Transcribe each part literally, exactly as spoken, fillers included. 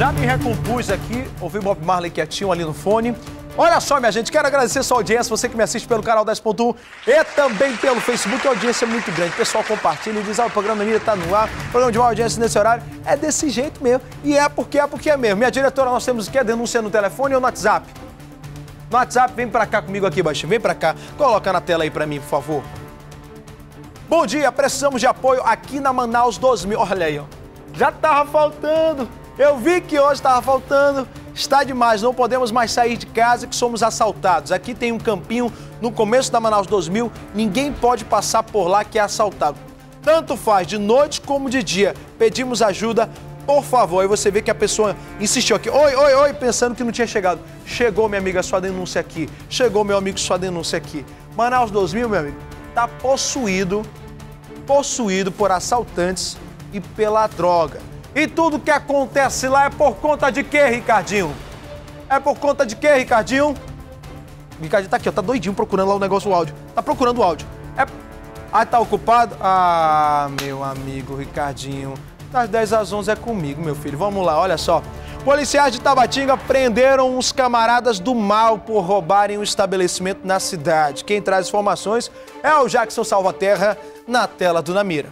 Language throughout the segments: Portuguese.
Já me recompus aqui, ouvi Bob Marley quietinho ali no fone. Olha só, minha gente, quero agradecer a sua audiência, você que me assiste pelo canal dez ponto um e também pelo Facebook, a audiência é muito grande. O pessoal compartilha e diz, ah, o programa Mira tá no ar, o programa de maior audiência nesse horário. É desse jeito mesmo. E é porque é porque é mesmo. Minha diretora, nós temos o quê? Denúncia no telefone ou no WhatsApp? No WhatsApp, vem pra cá comigo aqui, baixinho, vem pra cá. Coloca na tela aí pra mim, por favor. Bom dia, precisamos de apoio aqui na Manaus dois mil. Olha aí, ó. Já tava faltando. Eu vi que hoje tava faltando. Está demais, não podemos mais sair de casa que somos assaltados. Aqui tem um campinho no começo da Manaus dois mil, ninguém pode passar por lá que é assaltado. Tanto faz de noite como de dia. Pedimos ajuda, por favor. Aí você vê que a pessoa insistiu aqui. Oi, oi, oi, pensando que não tinha chegado. Chegou, minha amiga, sua denúncia aqui. Chegou, meu amigo, sua denúncia aqui. Manaus dois mil, meu amigo, tá possuído, possuído por assaltantes e pela droga. E tudo que acontece lá é por conta de quê, Ricardinho? É por conta de quê, Ricardinho? Ricardinho tá aqui, ó, tá doidinho procurando lá o negócio, o áudio. Tá procurando o áudio. É... Ah, tá ocupado? Ah, meu amigo Ricardinho, das dez às onze é comigo, meu filho. Vamos lá, olha só. Policiais de Tabatinga prenderam uns camaradas do mal por roubarem um estabelecimento na cidade. Quem traz informações é o Jackson Salvaterra, na tela do Namira.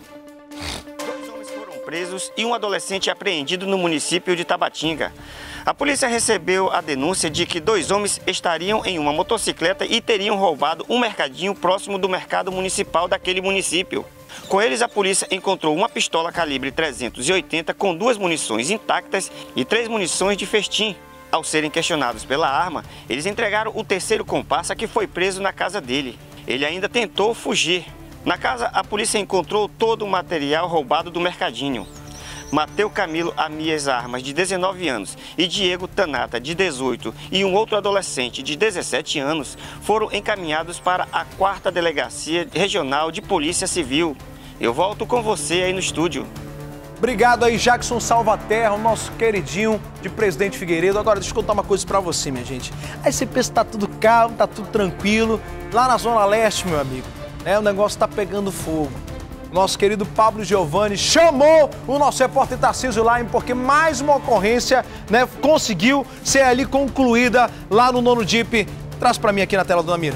Presos e um adolescente apreendido no município de Tabatinga. A polícia recebeu a denúncia de que dois homens estariam em uma motocicleta e teriam roubado um mercadinho próximo do mercado municipal daquele município. Com eles, a polícia encontrou uma pistola calibre trezentos e oitenta com duas munições intactas e três munições de festim. Ao serem questionados pela arma, eles entregaram o terceiro comparsa que foi preso na casa dele. Ele ainda tentou fugir. Na casa, a polícia encontrou todo o material roubado do mercadinho. Mateu Camilo Amias Armas, de dezenove anos, e Diego Tanata, de dezoito, e um outro adolescente, de dezessete anos, foram encaminhados para a quarta Delegacia Regional de Polícia Civil. Eu volto com você aí no estúdio. Obrigado aí, Jackson Salvaterra, o nosso queridinho de Presidente Figueiredo. Agora, deixa eu contar uma coisa pra você, minha gente. Aí você pensa que tá tudo calmo, tá tudo tranquilo. Lá na Zona Leste, meu amigo, É, o negócio está pegando fogo. Nosso querido Pablo Giovanni chamou o nosso repórter Tarcísio Laim porque mais uma ocorrência, né, conseguiu ser ali concluída lá no nono D I P. Traz para mim aqui na tela, dona Mira.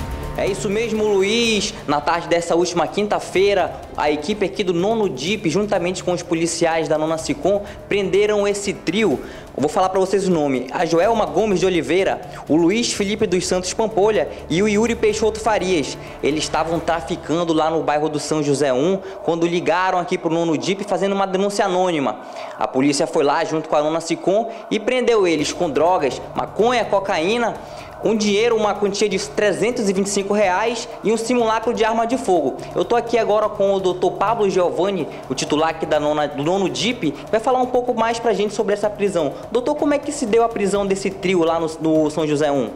É isso mesmo, Luiz. Na tarde dessa última quinta-feira, a equipe aqui do nono D I P, juntamente com os policiais da nona SICOM, prenderam esse trio. Eu vou falar para vocês o nome. A Joelma Gomes de Oliveira, o Luiz Felipe dos Santos Pampolha e o Yuri Peixoto Farias. Eles estavam traficando lá no bairro do São José um, quando ligaram aqui para o nono D I P fazendo uma denúncia anônima. A polícia foi lá junto com a nona SICOM e prendeu eles com drogas, maconha, cocaína, um dinheiro, uma quantia de trezentos e vinte e cinco reais e um simulacro de arma de fogo. Eu tô aqui agora com o doutor Pablo Giovanni, o titular aqui da nona, do nono D I P, vai falar um pouco mais pra gente sobre essa prisão. Doutor, como é que se deu a prisão desse trio lá no, no São José um?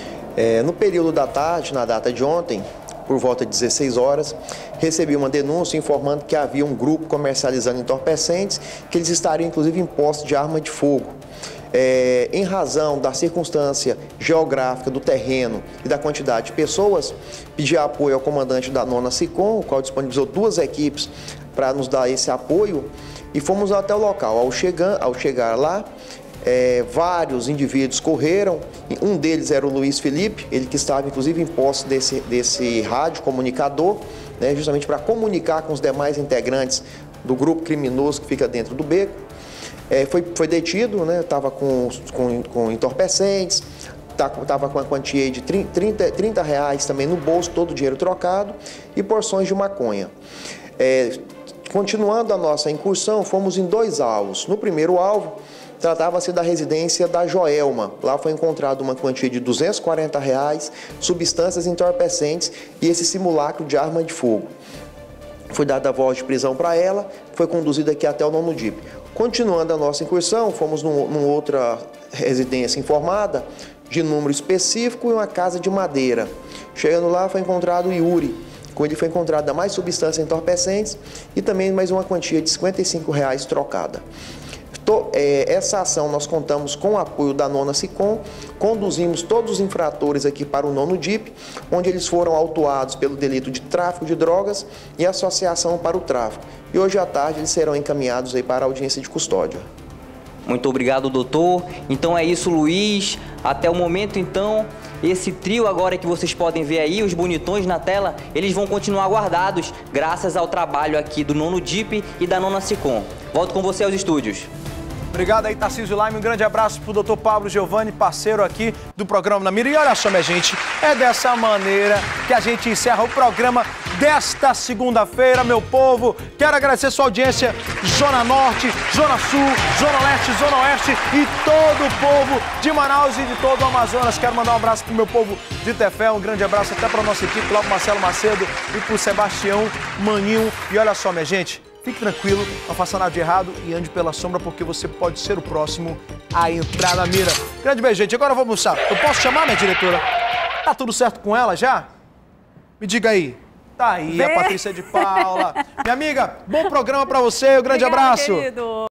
É, no período da tarde, na data de ontem, por volta de dezesseis horas, recebi uma denúncia informando que havia um grupo comercializando entorpecentes, que eles estariam inclusive em posse de arma de fogo. É, em razão da circunstância geográfica do terreno e da quantidade de pessoas, pedi apoio ao comandante da nona SICOM, o qual disponibilizou duas equipes para nos dar esse apoio, e fomos até o local. Ao chegar, ao chegar lá, é, vários indivíduos correram, um deles era o Luiz Felipe, ele que estava inclusive em posse desse, desse rádio comunicador, né, justamente para comunicar com os demais integrantes do grupo criminoso que fica dentro do beco. É, foi, foi detido, né? Estava com, com, com entorpecentes, estava com a quantia de trinta, trinta reais também no bolso, todo o dinheiro trocado, e porções de maconha. É, continuando a nossa incursão, fomos em dois alvos. No primeiro alvo, tratava-se da residência da Joelma. Lá foi encontrado uma quantia de duzentos e quarenta reais, substâncias entorpecentes e esse simulacro de arma de fogo. Foi dada a voz de prisão para ela, foi conduzida aqui até o nono D I P. Continuando a nossa incursão, fomos num, numa outra residência informada, de número específico, e uma casa de madeira. Chegando lá, foi encontrado o Yuri. Com ele foi encontrada mais substâncias entorpecentes e também mais uma quantia de cinquenta e cinco reais trocada. Essa ação nós contamos com o apoio da nona SICOM, conduzimos todos os infratores aqui para o nono D I P, onde eles foram autuados pelo delito de tráfico de drogas e associação para o tráfico. E hoje à tarde eles serão encaminhados aí para a audiência de custódia. Muito obrigado, doutor. Então é isso, Luiz. Até o momento, então, esse trio agora que vocês podem ver aí, os bonitões na tela, eles vão continuar guardados graças ao trabalho aqui do nono D I P e da nona SICOM. Volto com você aos estúdios. Obrigado aí, Tarcísio Laime. Um grande abraço pro doutor Pablo Giovanni, parceiro aqui do programa Na Mira. E olha só, minha gente, é dessa maneira que a gente encerra o programa desta segunda-feira, meu povo. Quero agradecer sua audiência, Zona Norte, Zona Sul, Zona Leste, Zona Oeste e todo o povo de Manaus e de todo o Amazonas. Quero mandar um abraço pro meu povo de Tefé, um grande abraço até pra nossa equipe, lá pro Marcelo Macedo e pro Sebastião Maninho. E olha só, minha gente, fique tranquilo, não faça nada de errado e ande pela sombra, porque você pode ser o próximo a entrar na mira. Grande beijo, gente. Agora vamos almoçar. Eu posso chamar, minha diretora? Tá tudo certo com ela já? Me diga aí. Tá aí, Vê. a Patrícia de Paula. Minha amiga, bom programa pra você. Um grande Obrigada, abraço. Querido.